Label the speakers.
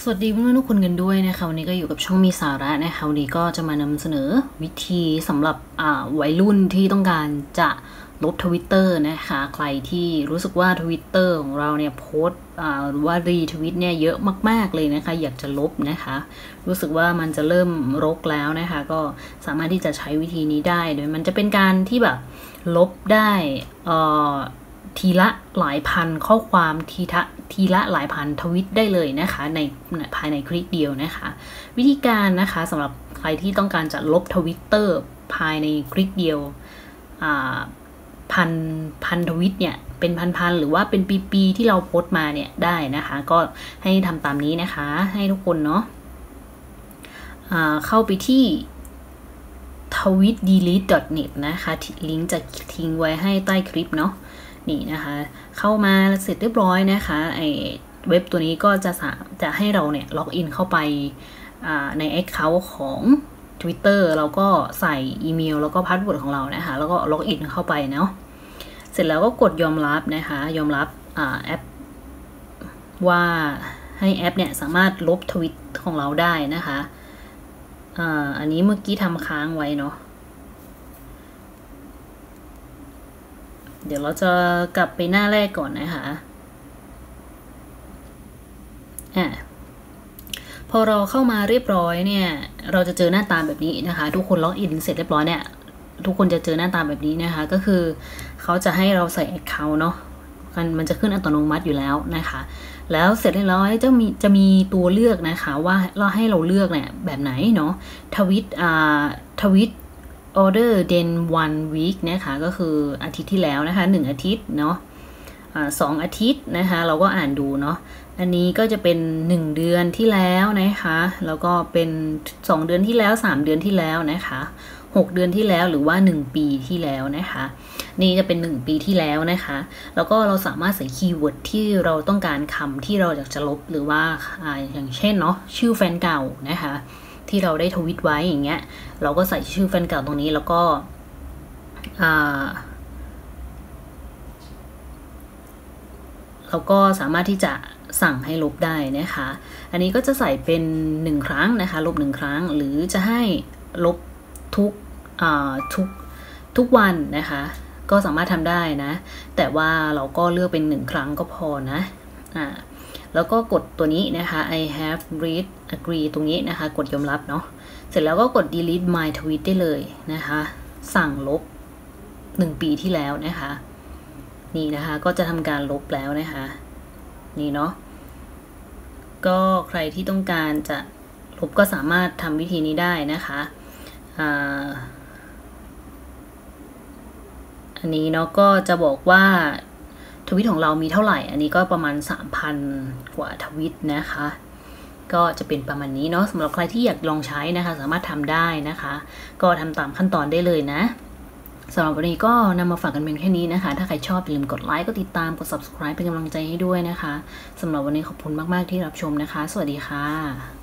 Speaker 1: สวัสดีเพื่อนๆทุกคนกันด้วยนะคะวันนี้ก็อยู่กับช่องมีสาระนะคะวันนี้ก็จะมานำเสนอวิธีสำหรับวัยรุ่นที่ต้องการจะลบ Twitter นะคะใครที่รู้สึกว่า Twitter ของเราเนี่ยโพสต์หรือว่ารีทวิตเนี่ยเยอะมากๆเลยนะคะอยากจะลบนะคะรู้สึกว่ามันจะเริ่มรกแล้วนะคะก็สามารถที่จะใช้วิธีนี้ได้โดยมันจะเป็นการที่แบบลบได้ทีละหลายพันข้อความทีละหลายพันทวิตได้เลยนะคะในภายในคลิกเดียวนะคะวิธีการนะคะสำหรับใครที่ต้องการจะลบ Twitter ภายในคลิกเดียวพันทวิตเนี่ยเป็นพันหรือว่าเป็นปีที่เราโพสต์มาเนี่ยได้นะคะก็ให้ทำตามนี้นะคะให้ทุกคนเนาะเข้าไปที่ tweetdelete.net นะคะลิงก์จะทิ้งไว้ให้ใต้คลิปเนาะนี่นะคะเข้ามาเสร็จเรียบร้อยนะคะไอเว็บตัวนี้ก็จะให้เราเนี่ยล็อกอินเข้าไปใน Account ของ Twitter เราก็ใส่อีเมลแล้วก็พาสเวิร์ดของเรานะคะแล้วก็ล็อกอินเข้าไปเนาะเสร็จแล้วก็กดยอมรับนะคะยอมรับแอปว่าให้แอปเนี่ยสามารถลบทวิตของเราได้นะคะอันนี้เมื่อกี้ทำค้างไว้เนาะเดี๋ยวเราจะกลับไปหน้าแรกก่อนนะคะพอเราเข้ามาเรียบร้อยเนี่ยเราจะเจอหน้าตาแบบนี้นะคะทุกคนล็อกอินเสร็จเรียบร้อยเนี่ยทุกคนจะเจอหน้าตาแบบนี้นะคะก็คือเขาจะให้เราใส่ Account เนาะมันจะขึ้นอัตโนมัติอยู่แล้วนะคะแล้วเสร็จเรียบร้อยจะมีตัวเลือกนะคะว่าเราให้เราเลือกเนี่ยแบบไหนเนาะทวิตorder then 1 week นะคะก็คืออาทิตย์ที่แล้วนะคะ1อาทิตย์เนาะ2อาทิตย์นะคะเราก็อ่านดูเนาะอันนี้ก็จะเป็น1เดือนที่แล้วนะคะแล้วก็เป็น2เดือนที่แล้ว3เดือนที่แล้วนะคะ6เดือนที่แล้วหรือว่า1ปีที่แล้วนะคะนี่จะเป็น1ปีที่แล้วนะคะแล้วก็เราสามารถใส่คีย์เวิร์ดที่เราต้องการคำที่เราอยากจะลบหรือว่าอย่างเช่นเนาะชื่อแฟนเก่านะคะที่เราได้ทวิตไว้อย่างเงี้ยเราก็ใส่ชื่อแฟนเก่าตรงนี้แล้วก็เราก็สามารถที่จะสั่งให้ลบได้นะคะอันนี้ก็จะใส่เป็น1ครั้งนะคะลบ1ครั้งหรือจะให้ลบทุกวันนะคะก็สามารถทำได้นะแต่ว่าเราก็เลือกเป็น1ครั้งก็พอนะแล้วก็กดตัวนี้นะคะ I have read agree ตรงนี้นะคะกดยอมรับเนาะเสร็จแล้วก็กด delete my tweet ได้เลยนะคะสั่งลบ1ปีที่แล้วนะคะนี่นะคะก็จะทำการลบแล้วนะคะนี่เนาะก็ใครที่ต้องการจะลบก็สามารถทำวิธีนี้ได้นะคะอันนี้เนาะก็จะบอกว่าทวิตของเรามีเท่าไหร่อันนี้ก็ประมาณ 3,000 กว่าทวิตนะคะก็จะเป็นประมาณนี้เนาะสำหรับใครที่อยากลองใช้นะคะสามารถทำได้นะคะก็ทำตามขั้นตอนได้เลยนะสำหรับวันนี้ก็นำมาฝากกันเพียงแค่นี้นะคะถ้าใครชอบอย่าลืมกดไลค์กดติดตามกด subscribe เป็นกำลังใจให้ด้วยนะคะสำหรับวันนี้ขอบคุณมากๆที่รับชมนะคะสวัสดีค่ะ